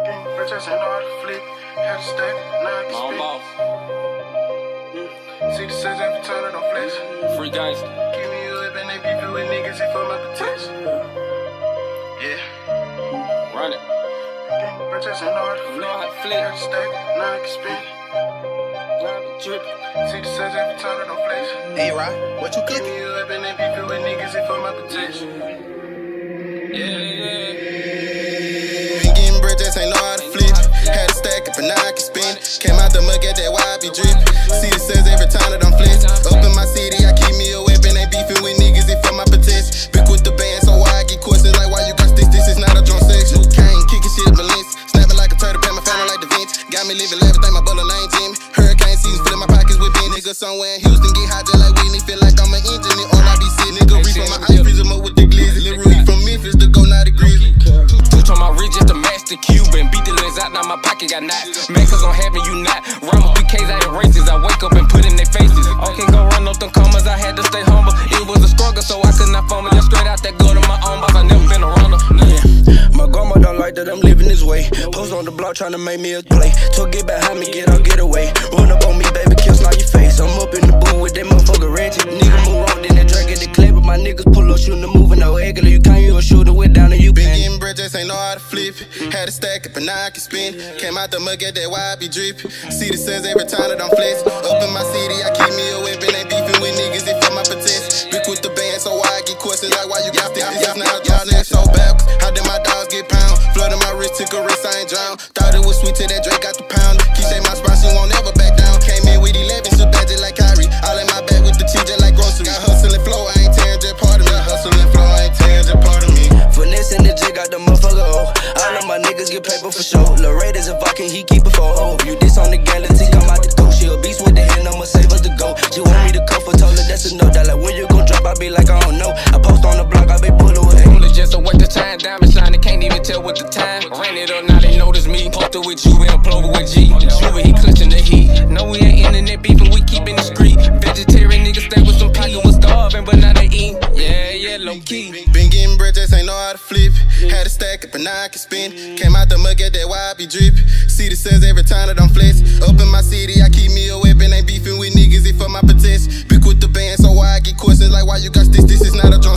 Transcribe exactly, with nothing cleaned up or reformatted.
Bitches ain't know how to flip. Had to stack, now I can spit. See the says every time I don't flex. Free gangsta. Give me a whip and they beefing with niggas if I'm up a test. Yeah. Run it. Bitches ain't know how to flip. Know how to flip. Had to stack, now I can spit. See the says every time I don't flex. Hey, Rod, what you Give cooking? me a whip and they beefing with niggas if I'm up a test. Yeah, yeah. Been getting bread, just ain't know how to flip. Had to stack it, but now I can spin. Came out the mug at that Y B drip. See the says every time that I'm flex. Up in my city, I keep me a weapon. Ain't beefing with niggas if I'm up a test. Big with the band, so why I get questions like why you got sticks? This is not a drum section. Kane, kicking shit at my lens. Snapping like a turtle, pat my family like the Vince. Got me living lavish, think my bullet lane Jimmy. Hurricane season, filling my pockets with Ben. Nigga somewhere in Houston, get hot just like Whitney. Feel like I'm an engine, and all I be sitting. Nigga reef on my ice, freeze em up with the glizzy. Little Rudy from Memphis to go ninety degrees. Twitch on my wrist just to match the Cuban. Beat the lens out, now my pocket got knots. Man, cause I'm having you not. Rhyme with B Ks out of races. I wake up and put in their faces. I can't go run up them commas, I had to stay humble. It was a struggle, so I could not fumble. Just straight out that go to my own boss. I never been a runner. Yeah. My grandma don't like that I'm living this way. Post on the block trying to make me a play. So get behind me, get out, get away. Run up on me, baby, kill slide your face. I'm up in the booth with that motherfucker ratchet. Nigga move wrong, then they drag at the clip. But my niggas pull up, shooting the moving, no regular. You can't, you a shooter with down and you been getting bread, just ain't know how to flip it. Had to stack it, but now I can spin. Came out the mug at that Y B drip. See the says every time that I'm flex. Up in my city, I keep me a weapon. Ain't beefing with niggas if I'm up a test. Big with the band, so why I get questions like why you got this? This is not a y'all niggas so backwards. How did my dogs get pound? Flooded my wrist, took a risk, I ain't drown. Thought it was sweet till that Drake got the pound. Keep say my spot, she won't ever back down. Came in with eleven, so bad just like Kyrie. All in my bag with the T J like grocery. Got hustling flow, I ain't tearing just part of me. Hustling flow, I ain't tearing just part of me. Finesse in the J got the motherfucker oh. All of my niggas get paper for sure. Lil' Raiders if I can, he keep it for oh. You diss on the galaxy, come out the coast. She a beast with the hand, I'ma save us to go. She want me to cuff her, told her that's a no. That like when you gon' drop, I be like I don't know. I post on the block, I be pull away. Only just to wait the time, diamond shining, can't even tell what the time. Ran it up, now they notice me. Posted with you, and Plover with G. Juvie, he clutching the heat. No, we ain't internet beefing, we keepin' the street. Vegetarian niggas stay with some people, was starving, but now they eat. Yeah, yeah, low key. Been getting bread, just ain't know how to flip. Had to stack it, but now I can spin. Came out the mug at that Y B drip. See the says every time that I'm flex. Up in my city, I keep me a weapon. Ain't beefing with niggas if I'm up a test. Big with the band, so why I get questions like why you got this? This is not a drum.